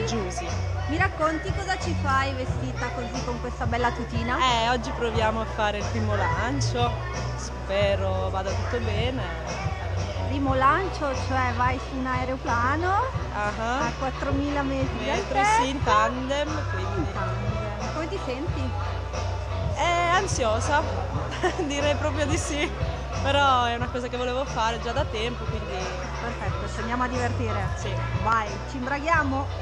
Giusy. Mi racconti cosa ci fai vestita così con questa bella tutina? Oggi proviamo a fare il primo lancio, spero vada tutto bene. Primo lancio, cioè vai su un aeroplano a 4000 metri di altezza. Sì, in tandem, quindi. Come ti senti? Ansiosa, direi proprio di sì, però è una cosa che volevo fare già da tempo, quindi. Perfetto, ci andiamo a divertire. Sì. Vai, ci imbraghiamo?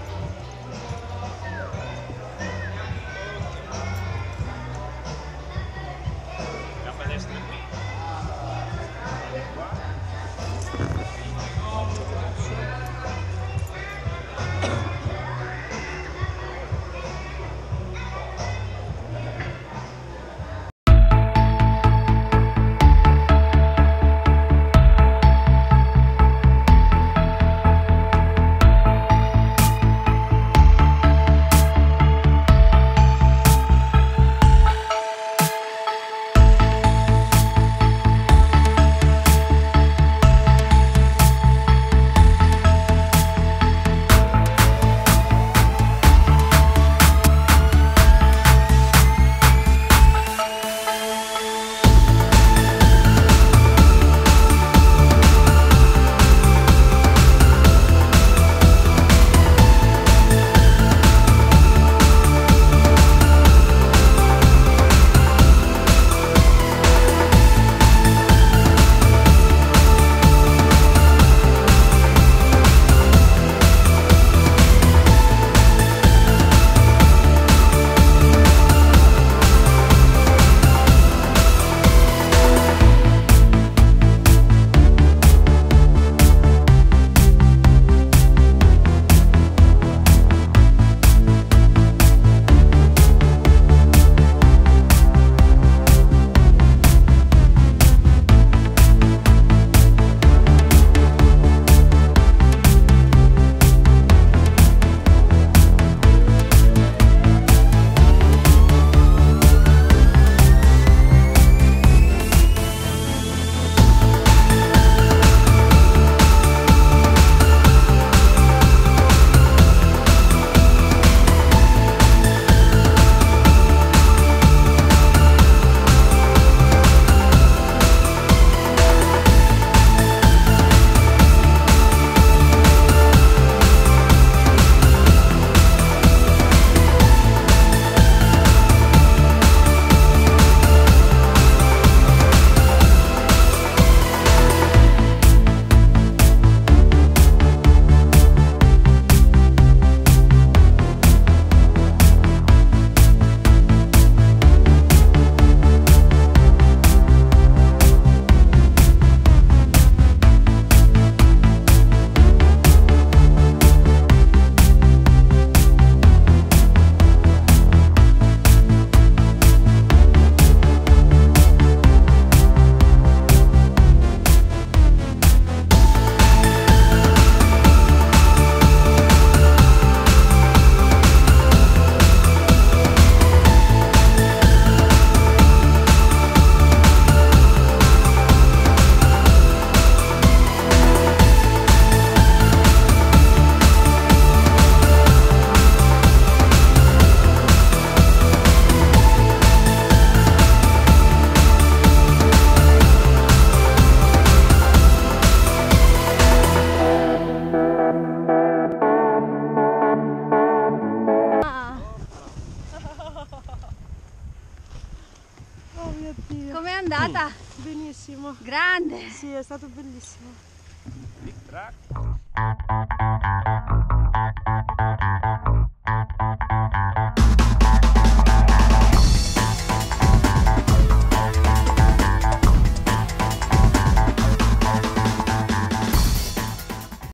Oh mio Dio. Com'è andata? Benissimo. Grande! Sì, è stato bellissimo. Big track.